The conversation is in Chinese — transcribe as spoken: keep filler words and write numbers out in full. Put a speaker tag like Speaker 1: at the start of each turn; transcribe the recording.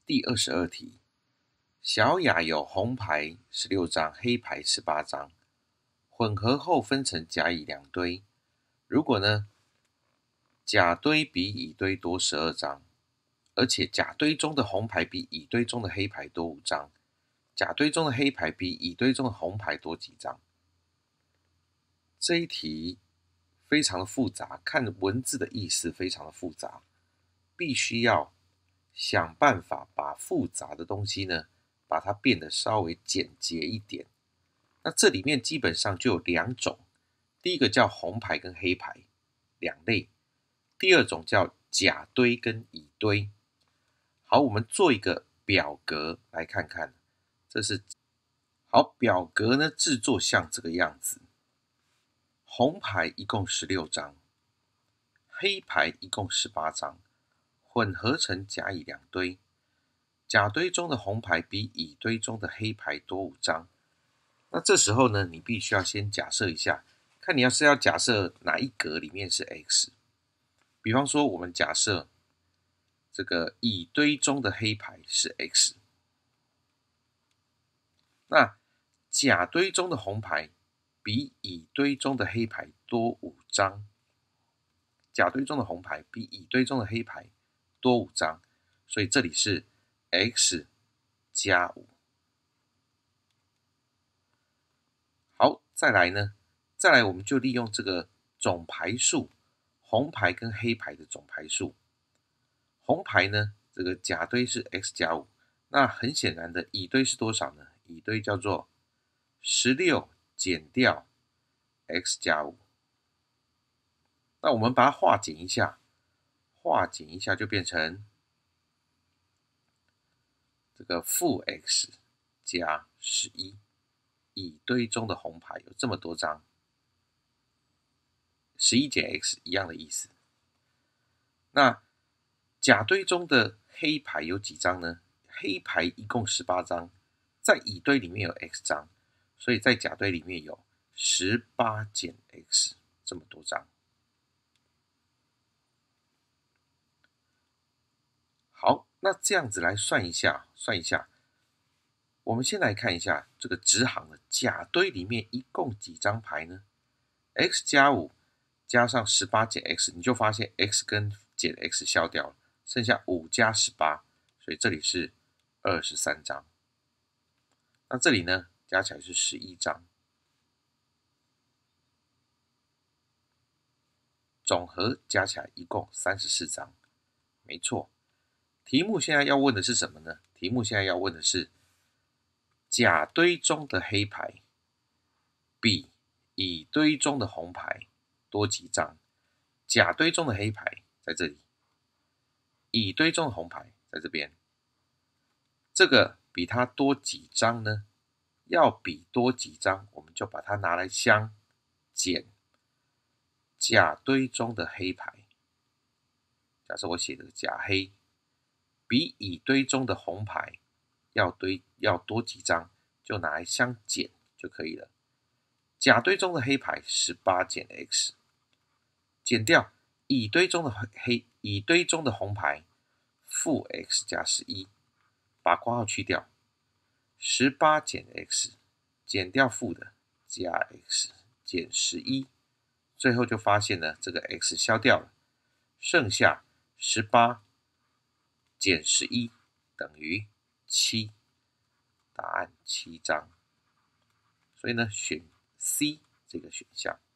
Speaker 1: 第二十二题，小雅有红牌十六张，黑牌十八张，混合后分成甲乙两堆。如果呢，甲堆比乙堆多十二张，而且甲堆中的红牌比乙堆中的黑牌多五张，甲堆中的黑牌比乙堆中的红牌多几张？这一题非常的复杂，看文字的意思非常的复杂，必须要想办法把复杂的东西呢，把它变得稍微简洁一点。那这里面基本上就有两种，第一个叫红牌跟黑牌两类，第二种叫甲堆跟乙堆。好，我们做一个表格来看看，这是好表格呢，制作像这个样子。红牌一共十六张，黑牌一共十八张，混合成甲乙两堆。甲堆中的红牌比乙堆中的黑牌多五张。那这时候呢，你必须要先假设一下，看你要是要假设哪一格里面是 X。比方说，我们假设这个乙堆中的黑牌是 X， 那甲堆中的红牌比乙堆中的黑牌多五张，甲堆中的红牌比乙堆中的黑牌多五张，所以这里是 X 加五。好，再来呢，再来我们就利用这个总牌数，红牌跟黑牌的总牌数。红牌呢，这个甲堆是 X 加五，那很显然的，乙堆是多少呢？乙堆叫做十六减掉 X 加五。那我们把它化简一下，化简一下就变成这个负 X 加十一。乙堆中的红牌有这么多张，十一减 X 一样的意思。那甲堆中的黑牌有几张呢？黑牌一共十八张，在乙堆里面有 X 张，所以在甲堆里面有十八减 X 这么多张。好，那这样子来算一下，算一下。我们先来看一下这个直行的甲堆里面一共几张牌呢 ？X 加五加上十八减 X， 你就发现 X 跟减 X 消掉了，剩下五加十八，所以这里是二十三张。那这里呢，加起来是十一张，总和加起来一共三十四张。没错，题目现在要问的是什么呢？题目现在要问的是甲堆中的黑牌比乙堆中的红牌多几张？甲堆中的黑牌在这里，乙堆中的红牌在这边，这个比它多几张呢？要比多几张，我们就把它拿来相减甲堆中的黑牌。假设我写的甲黑比乙堆中的红牌要堆要多几张，就拿来相减就可以了。甲堆中的黑牌十八减 X， 减掉乙堆中的黑乙堆中的红牌负 X 加十一，把括号去掉，十八减 X 减掉负的加 X 减十一，最后就发现呢，这个 X 消掉了，剩下十八减十一等于七，答案七张。所以呢，选 C 这个选项。